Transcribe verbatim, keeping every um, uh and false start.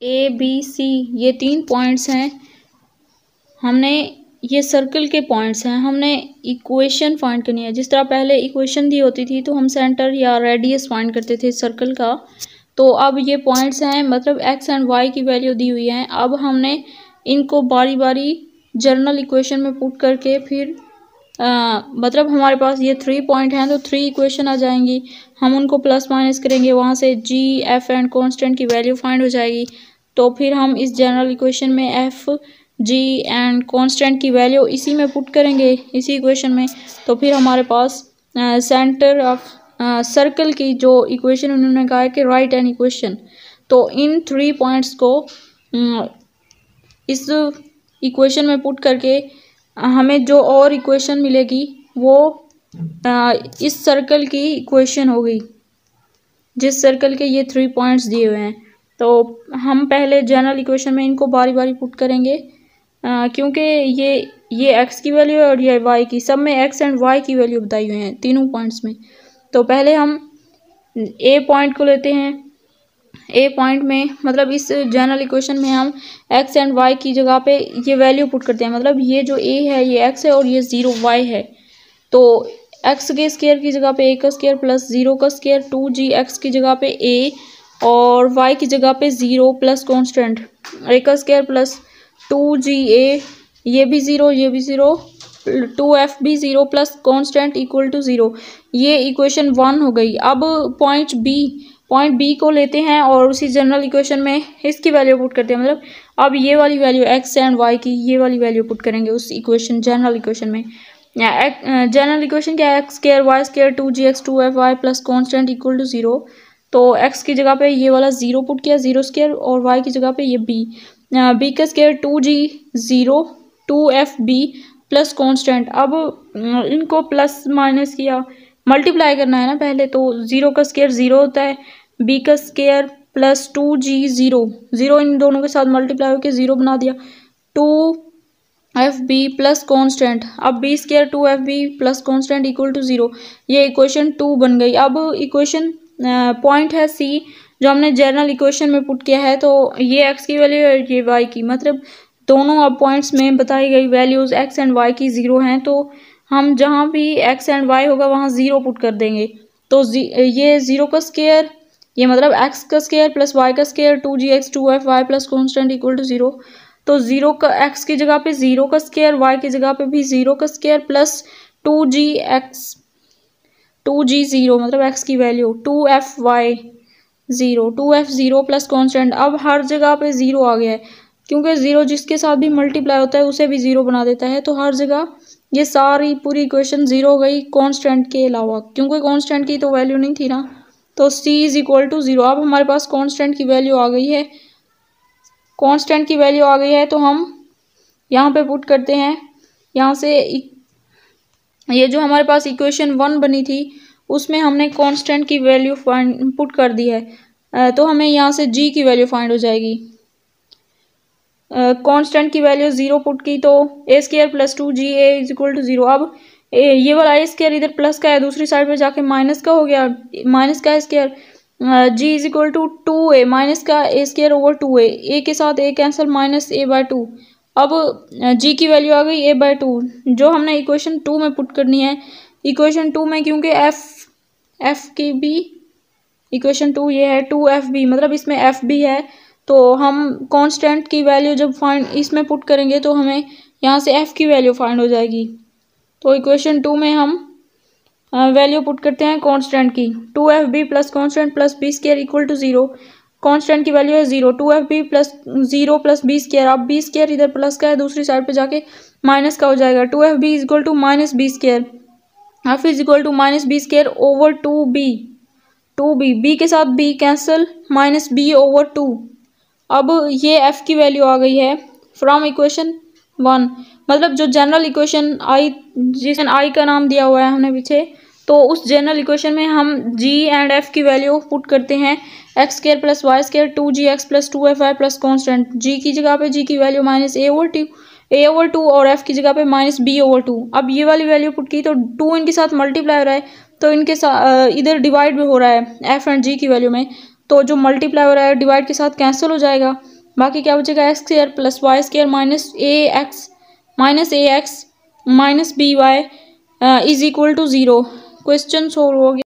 A B C ये तीन points हैं, हमने ये सर्कल के पॉइंट्स हैं, हमने इक्वेशन फाइंड करनी है। जिस तरह पहले इक्वेशन दी होती थी तो हम सेंटर या रेडियस फाइंड करते थे सर्कल का, तो अब ये पॉइंट्स हैं, मतलब एक्स एंड वाई की वैल्यू दी हुई है। अब हमने इनको बारी बारी जनरल इक्वेशन में पुट करके फिर आ, मतलब हमारे पास ये थ्री पॉइंट हैं तो थ्री इक्वेशन आ जाएंगी, हम उनको प्लस माइनस करेंगे, वहाँ से जी एफ एंड कांस्टेंट की वैल्यू फाइंड हो जाएगी। तो फिर हम इस जनरल इक्वेशन में एफ जी एंड कांस्टेंट की वैल्यू इसी में पुट करेंगे, इसी इक्वेशन में। तो फिर हमारे पास सेंटर ऑफ सर्कल की जो इक्वेशन उन्होंने कहा है कि राइट एन इक्वेशन, तो इन थ्री पॉइंट्स को uh, इस इक्वेशन में पुट करके हमें जो और इक्वेशन मिलेगी वो आ, इस सर्कल की इक्वेशन होगी, जिस सर्कल के ये थ्री पॉइंट्स दिए हुए हैं। तो हम पहले जनरल इक्वेशन में इनको बारी बारी पुट करेंगे, आ, क्योंकि ये ये एक्स की वैल्यू है और ये वाई की, सब में एक्स एंड वाई की वैल्यू बताई हुई है तीनों पॉइंट्स में। तो पहले हम ए पॉइंट को लेते हैं, ए पॉइंट में मतलब इस जनरल इक्वेशन में हम एक्स एंड वाई की जगह पे ये वैल्यू पुट करते हैं, मतलब ये जो ए है ये एक्स है और ये ज़ीरो वाई है। तो एक्स के स्क्वायर की जगह पे ए का स्क्वायर प्लस ज़ीरो का स्क्वायर, टू जी एक्स की जगह पे ए और वाई की जगह पे ज़ीरो प्लस कांस्टेंट ए का square plus two ji A, ये भी ज़ीरो ये भी ज़ीरो, टू एफ भी zero plus constant equal to zero. ये इक्वेशन वन हो गई। अब पॉइंट बी पॉइंट बी को लेते हैं और उसी जनरल इक्वेशन में इसकी वैल्यू पुट करते हैं, मतलब अब ये वाली वैल्यू एक्स एंड वाई की ये वाली वैल्यू पुट करेंगे उस इक्वेशन जनरल इक्वेशन में। जनरल इक्वेशन क्या है, X square Y square two ji X two F Y plus constant equal to zero. तो एक्स की जगह पे ये वाला ज़ीरो पुट किया, ज़ीरो स्क्वायर, और वाई की जगह पे ये बी, बी का square two G zero two F B plus constant. अब इनको प्लस माइनस किया, मल्टीप्लाई करना है ना पहले, तो ज़ीरो का स्क्वायर ज़ीरो होता है, बी का square plus two G zero, zero इन दोनों के साथ मल्टीप्लाई होकर ज़ीरो बना दिया, two F B plus constant. अब B square two F B plus constant equal to zero, ये इक्वेशन टू बन गई। अब इक्वेशन पॉइंट है सी जो हमने जनरल इक्वेशन में पुट किया है, तो ये एक्स की वैल्यू है ये वाई की, मतलब दोनों अब पॉइंट्स में बताई गई वैल्यूज़ एक्स एंड वाई की ज़ीरो हैं, तो हम जहाँ भी एक्स एंड वाई होगा वहाँ ज़ीरो पुट कर देंगे। तो ये ज़ीरो का स्क्वायर, ये मतलब एक्स का स्क्वायर प्लस वाई का square two ji X two F Y plus constant equal to zero. तो ज़ीरो का एक्स की जगह पे ज़ीरो का स्क्वायर, वाई की जगह पे भी ज़ीरो का स्क्वायर प्लस टू जी एक्स टू जी ज़ीरो, मतलब एक्स की value two F Y zero, two F zero plus constant. अब हर जगह पे ज़ीरो आ गया है, क्योंकि ज़ीरो जिसके साथ भी मल्टीप्लाई होता है उसे भी ज़ीरो बना देता है, तो हर जगह ये सारी पूरी इक्वेशन ज़ीरो हो गई कांस्टेंट के अलावा, क्योंकि कांस्टेंट की तो वैल्यू नहीं थी ना। तो c is equal to zero. अब हमारे पास कांस्टेंट की वैल्यू आ गई है, कांस्टेंट की वैल्यू आ गई है तो हम यहाँ पे पुट करते हैं। यहाँ से ये जो हमारे पास इक्वेशन वन बनी थी उसमें हमने कांस्टेंट की वैल्यू फाइंड पुट कर दी है, तो हमें यहाँ से g की वैल्यू फाइंड हो जाएगी। कांस्टेंट uh, की वैल्यू ज़ीरो पुट की तो a square plus two ji a is equal to zero. अब ए, ये वाला ए स्क्वायर इधर प्लस का है, दूसरी साइड पे जाके माइनस का हो गया, माइनस का square, G is equal to two A minus का A square over two A, A के साथ A cancel minus A by two. अब जी की वैल्यू आ गई ए बाय टू, जो हमने इक्वेशन टू में पुट करनी है। इक्वेशन टू में क्योंकि एफ एफ की भी इक्वेशन टू ये है, टू एफ बी मतलब इसमें एफ भी है, तो हम कांस्टेंट की वैल्यू जब फाइंड इसमें पुट करेंगे तो हमें यहाँ से एफ की वैल्यू फाइंड हो जाएगी। तो इक्वेशन टू में हम वैल्यू पुट करते हैं कांस्टेंट की, two F B plus constant plus b square equal to zero. Constant की वैल्यू है zero, two F B plus zero plus b square. अब बी स्क्वायर इधर प्लस का है, दूसरी साइड पे जाके माइनस का हो जाएगा, two F b is equal to minus b square, f is equal to minus b square over two b, two b, b के साथ b cancel minus b over two. अब ये f की वैल्यू आ गई है फ्रॉम इक्वेशन वन, मतलब जो general equation आई जिसे i का नाम दिया हुआ है हमने पीछे, तो उस जनरल इक्वेशन में हम g एंड f की वैल्यू पुट करते हैं, x square plus y square two जी x plus two F Y plus constant. g की जगह पे g की value minus a over two a over two और f की जगह पे माइनस बी ओवर टू। अब ये वाली वैल्यू पुट की तो टू इनके साथ मल्टीप्लाई हो रहा है, तो इनके साथ इधर डिवाइड भी हो रहा है f एंड g की वैल्यू में, तो जो मल्टीप्लाई हो रहा है डिवाइड के साथ कैंसिल हो जाएगा, बाकी क्या बचेगा, x square plus y square minus a x minus a x minus b y is equal to zero. Question solve हो गया।